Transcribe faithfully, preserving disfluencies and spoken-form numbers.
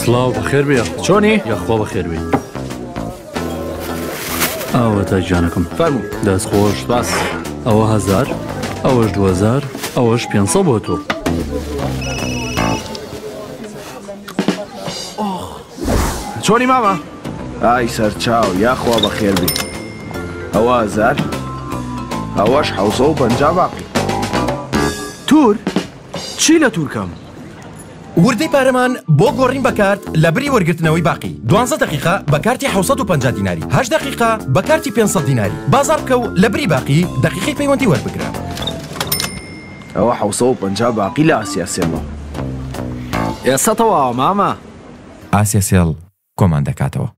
سڵاو بەخێر بێ چۆنی یاخوا بەخێر بێ ئەوەتە گیانەکەم فەرموو دەستخۆش باس ئەوە هەزار ئەوەش دوهەزار ئەوەش پێنجسەد بۆ تۆ چۆنی ماما؟ ئای سەرچاو یاخوا بەخێر بێ ئەوە هەزار ئەوەش حەوسە و پەنجا باقی تور؟ چی لە تورکەم؟ وردەی پارەمان بۆ گۆڕین بە کارت لە بری وەرگرتنەوەی باقی دوانزە دقیقە بە کارتی حەوسەد و پەنجا دیناری هەشت دقیقە بە کارتی پێنجسەد دیناری بازار بکە و لە بری باقی دقیقەی پەیوەندی وەربگرە ئەوە حەوسە و پەنجا باقی لە ئاسیا سێڵە ئێستا تەواوە ماما ئاسیا سێڵ کۆمان دەکاتەوە